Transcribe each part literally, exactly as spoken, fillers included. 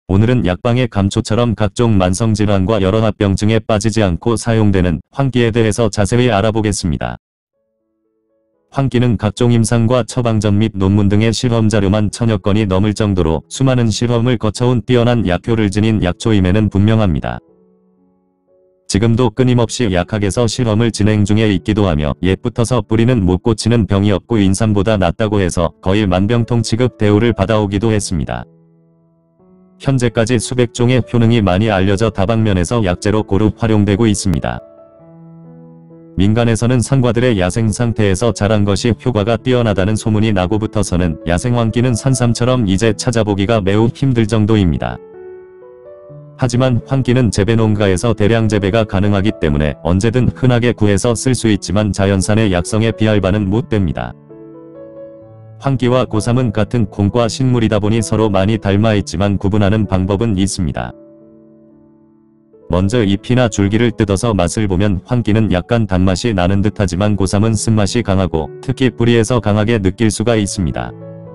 오늘은 약방의 감초처럼 각종 만성질환과 여러 합병증에 빠지지 않고 사용되는 환기에 대해서 자세히 알아보겠습니다. 환기는 각종 임상과 처방전 및 논문 등의 실험자료만 천여 건이 넘을 정도로 수많은 실험을 거쳐온 뛰어난 약효를 지닌 약초임에는 분명합니다. 지금도 끊임없이 약학에서 실험을 진행 중에 있기도 하며 옛부터서 뿌리는 못 고치는 병이 없고 인삼보다 낫다고 해서 거의 만병통 취급 대우를 받아오기도 했습니다. 현재까지 수백 종의 효능이 많이 알려져 다방면에서 약재로 고루 활용되고 있습니다. 민간에서는 상과들의 야생 상태에서 자란 것이 효과가 뛰어나다는 소문이 나고부터서는 야생환기는 산삼처럼 이제 찾아보기가 매우 힘들 정도입니다. 하지만 환기는 재배농가에서 대량 재배가 가능하기 때문에 언제든 흔하게 구해서 쓸 수 있지만 자연산의 약성에 비할 바는 못 됩니다. 환기와 고삼은 같은 콩과 식물이다 보니 서로 많이 닮아 있지만 구분하는 방법은 있습니다. 먼저 잎이나 줄기를 뜯어서 맛을 보면 환기는 약간 단맛이 나는 듯하지만 고삼은 쓴맛이 강하고 특히 뿌리에서 강하게 느낄 수가 있습니다.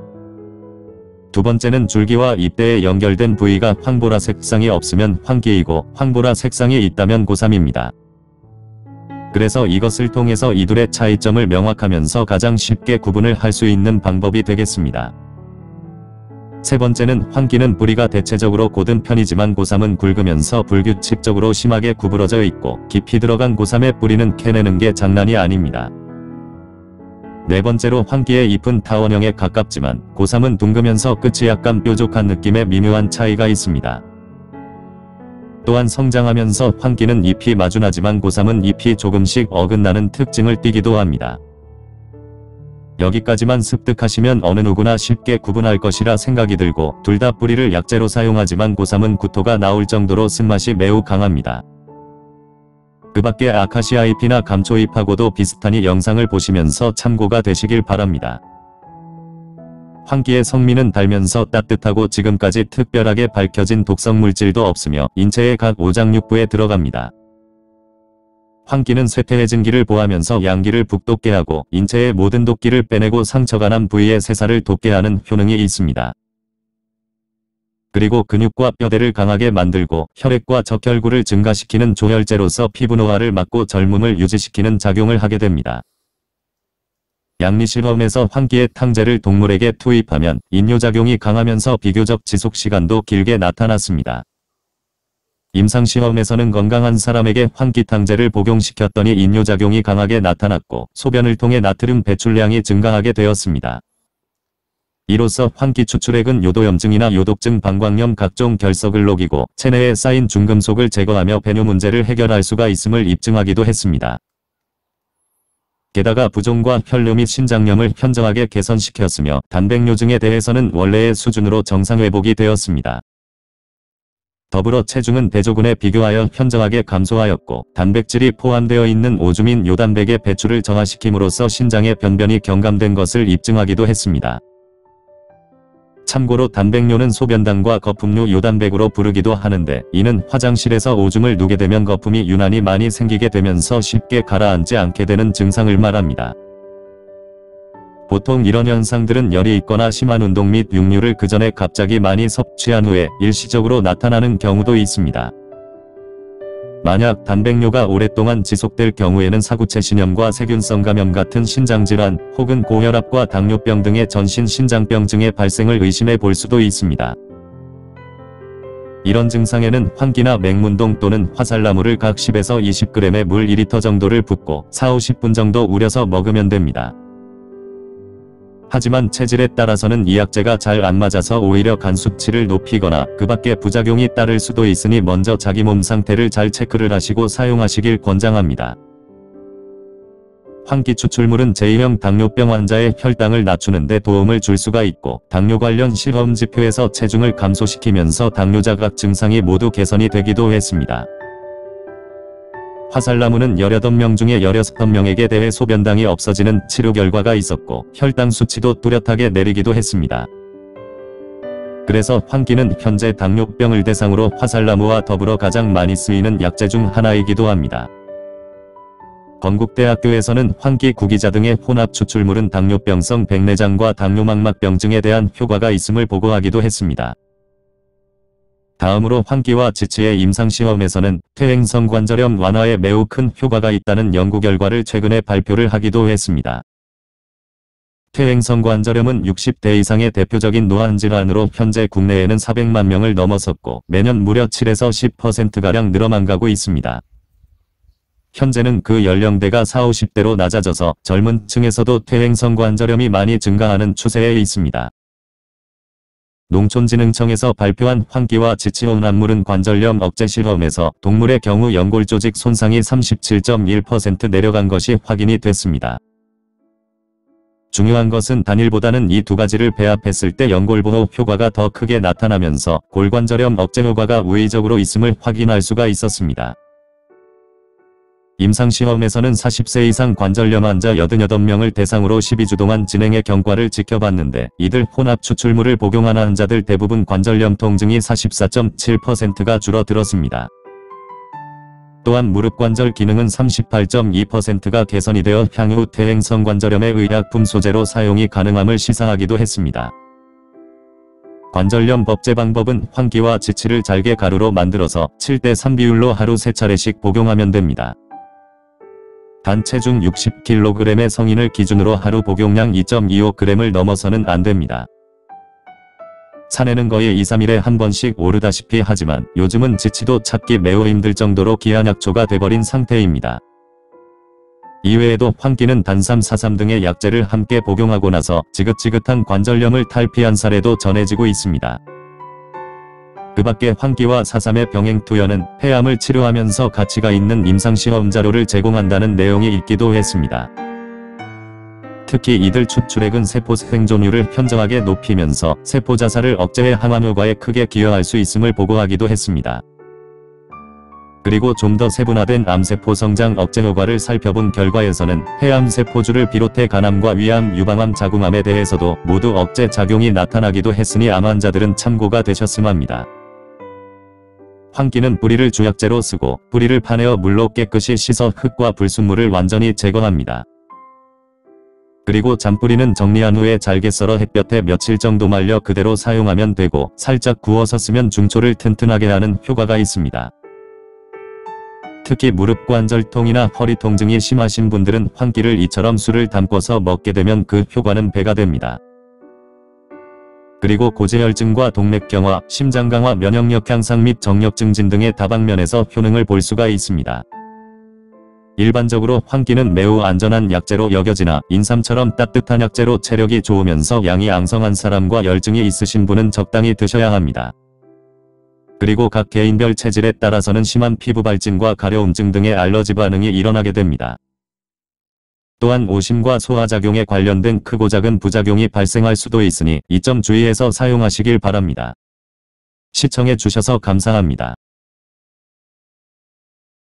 두 번째는 줄기와 잎대에 연결된 부위가 황보라 색상이 없으면 환기이고 황보라 색상이 있다면 고삼입니다. 그래서 이것을 통해서 이 둘의 차이점을 명확하면서 가장 쉽게 구분을 할 수 있는 방법이 되겠습니다. 세 번째는 환기는 뿌리가 대체적으로 곧은 편이지만 고삼은 굵으면서 불규칙적으로 심하게 구부러져 있고 깊이 들어간 고삼의 뿌리는 캐내는 게 장난이 아닙니다. 네 번째로 환기의 잎은 타원형에 가깝지만 고삼은 둥그면서 끝이 약간 뾰족한 느낌의 미묘한 차이가 있습니다. 또한 성장하면서 환기는 잎이 마주나지만 고삼은 잎이 조금씩 어긋나는 특징을 띠기도 합니다. 여기까지만 습득하시면 어느 누구나 쉽게 구분할 것이라 생각이 들고 둘 다 뿌리를 약재로 사용하지만 고삼은 구토가 나올 정도로 쓴맛이 매우 강합니다. 그 밖에 아카시아 잎이나 감초 잎하고도 비슷하니 영상을 보시면서 참고가 되시길 바랍니다. 환기의 성미는 달면서 따뜻하고 지금까지 특별하게 밝혀진 독성 물질도 없으며 인체의 각 오장육부에 들어갑니다. 환기는 쇠퇴해진기를 보하면서 양기를 북돋게 하고 인체의 모든 독기를 빼내고 상처가 난 부위의 세살을 돋게 하는 효능이 있습니다. 그리고 근육과 뼈대를 강하게 만들고 혈액과 적혈구를 증가시키는 조혈제로서 피부 노화를 막고 젊음을 유지시키는 작용을 하게 됩니다. 양리실험에서 환기의 탕제를 동물에게 투입하면 인뇨작용이 강하면서 비교적 지속시간도 길게 나타났습니다. 임상시험에서는 건강한 사람에게 환기탕제를 복용시켰더니 인뇨작용이 강하게 나타났고 소변을 통해 나트륨 배출량이 증가하게 되었습니다. 이로써 환기 추출액은 요도염증이나 요독증, 방광염, 각종 결석을 녹이고 체내에 쌓인 중금속을 제거하며 배뇨 문제를 해결할 수가 있음을 입증하기도 했습니다. 게다가 부종과 혈뇨 및 신장염을 현저하게 개선시켰으며 단백뇨증에 대해서는 원래의 수준으로 정상회복이 되었습니다. 더불어 체중은 대조군에 비교하여 현저하게 감소하였고 단백질이 포함되어 있는 오줌인 요단백의 배출을 정화시킴으로써 신장의 변변이 경감된 것을 입증하기도 했습니다. 참고로 단백뇨는 소변당과 거품류 요단백으로 부르기도 하는데 이는 화장실에서 오줌을 누게 되면 거품이 유난히 많이 생기게 되면서 쉽게 가라앉지 않게 되는 증상을 말합니다. 보통 이런 현상들은 열이 있거나 심한 운동 및 육류를 그 전에 갑자기 많이 섭취한 후에 일시적으로 나타나는 경우도 있습니다. 만약 단백뇨가 오랫동안 지속될 경우에는 사구체신염과 세균성 감염 같은 신장질환 혹은 고혈압과 당뇨병 등의 전신 신장병증의 발생을 의심해 볼 수도 있습니다. 이런 증상에는 환기나 맹문동 또는 화살나무를 각 십에서 이십 그램의 물 이 리터 정도를 붓고 사오십 분 정도 우려서 먹으면 됩니다. 하지만 체질에 따라서는 이 약재가 잘 안 맞아서 오히려 간 수치를 높이거나 그 밖에 부작용이 따를 수도 있으니 먼저 자기 몸 상태를 잘 체크를 하시고 사용하시길 권장합니다. 환기 추출물은 제이형 당뇨병 환자의 혈당을 낮추는 데 도움을 줄 수가 있고 당뇨 관련 실험 지표에서 체중을 감소시키면서 당뇨 자각 증상이 모두 개선이 되기도 했습니다. 화살나무는 열여덟 명 중에 열여섯 명에게 대해 소변당이 없어지는 치료 결과가 있었고 혈당 수치도 뚜렷하게 내리기도 했습니다. 그래서 환기는 현재 당뇨병을 대상으로 화살나무와 더불어 가장 많이 쓰이는 약재 중 하나이기도 합니다. 건국대학교에서는 환기 구기자 등의 혼합 추출물은 당뇨병성 백내장과 당뇨망막병증에 대한 효과가 있음을 보고하기도 했습니다. 다음으로 환기와 지치의 임상시험에서는 퇴행성 관절염 완화에 매우 큰 효과가 있다는 연구 결과를 최근에 발표를 하기도 했습니다. 퇴행성 관절염은 육십 대 이상의 대표적인 노안질환으로 현재 국내에는 사백만 명을 넘어섰고 매년 무려 칠에서 십 퍼센트가량 늘어만 가고 있습니다. 현재는 그 연령대가 사십, 오십 대로 낮아져서 젊은 층에서도 퇴행성 관절염이 많이 증가하는 추세에 있습니다. 농촌진흥청에서 발표한 환기와 지치온합물은 관절염 억제 실험에서 동물의 경우 연골 조직 손상이 삼십칠 점 일 퍼센트 내려간 것이 확인이 됐습니다. 중요한 것은 단일보다는 이 두 가지를 배합했을 때 연골보호 효과가 더 크게 나타나면서 골관절염 억제 효과가 우회적으로 있음을 확인할 수가 있었습니다. 임상시험에서는 사십 세 이상 관절염 환자 팔십팔 명을 대상으로 십이 주 동안 진행해 경과를 지켜봤는데 이들 혼합 추출물을 복용한 환자들 대부분 관절염 통증이 사십사 점 칠 퍼센트가 줄어들었습니다. 또한 무릎관절 기능은 삼십팔 점 이 퍼센트가 개선이 되어 향후 퇴행성 관절염의 의약품 소재로 사용이 가능함을 시사하기도 했습니다. 관절염 법제 방법은 환기와 지치를 잘게 가루로 만들어서 칠 대 삼 비율로 하루 세 차례씩 복용하면 됩니다. 단 체중 육십 킬로그램의 성인을 기준으로 하루 복용량 이 점 이오 그램을 넘어서는 안 됩니다. 산에는 거의 이, 삼 일에 한 번씩 오르다시피 하지만 요즘은 지치도 찾기 매우 힘들 정도로 기하약초가 돼버린 상태입니다. 이외에도 환기는 단삼, 사삼 등의 약재를 함께 복용하고 나서 지긋지긋한 관절염을 탈피한 사례도 전해지고 있습니다. 그 밖에 환기와 사삼의 병행투여는 폐암을 치료하면서 가치가 있는 임상시험 자료를 제공한다는 내용이 있기도 했습니다. 특히 이들 추출액은 세포 생존율을 현저하게 높이면서 세포 자살을 억제해 항암 효과에 크게 기여할 수 있음을 보고하기도 했습니다. 그리고 좀 더 세분화된 암세포 성장 억제 효과를 살펴본 결과에서는 폐암세포주를 비롯해 간암과 위암, 유방암, 자궁암에 대해서도 모두 억제 작용이 나타나기도 했으니 암 환자들은 참고가 되셨음 합니다. 환기는 뿌리를 주약재로 쓰고 뿌리를 파내어 물로 깨끗이 씻어 흙과 불순물을 완전히 제거합니다. 그리고 잔뿌리는 정리한 후에 잘게 썰어 햇볕에 며칠 정도 말려 그대로 사용하면 되고 살짝 구워서 쓰면 중초를 튼튼하게 하는 효과가 있습니다. 특히 무릎 관절통이나 허리 통증이 심하신 분들은 환기를 이처럼 술을 담궈서 먹게 되면 그 효과는 배가 됩니다. 그리고 고지혈증과 동맥경화, 심장강화, 면역력 향상 및 정력 증진 등의 다방면에서 효능을 볼 수가 있습니다. 일반적으로 환기는 매우 안전한 약재로 여겨지나 인삼처럼 따뜻한 약재로 체력이 좋으면서 양이 앙성한 사람과 열증이 있으신 분은 적당히 드셔야 합니다. 그리고 각 개인별 체질에 따라서는 심한 피부 발진과 가려움증 등의 알러지 반응이 일어나게 됩니다. 또한 오심과 소화작용에 관련된 크고 작은 부작용이 발생할 수도 있으니 이 점 주의해서 사용하시길 바랍니다. 시청해 주셔서 감사합니다.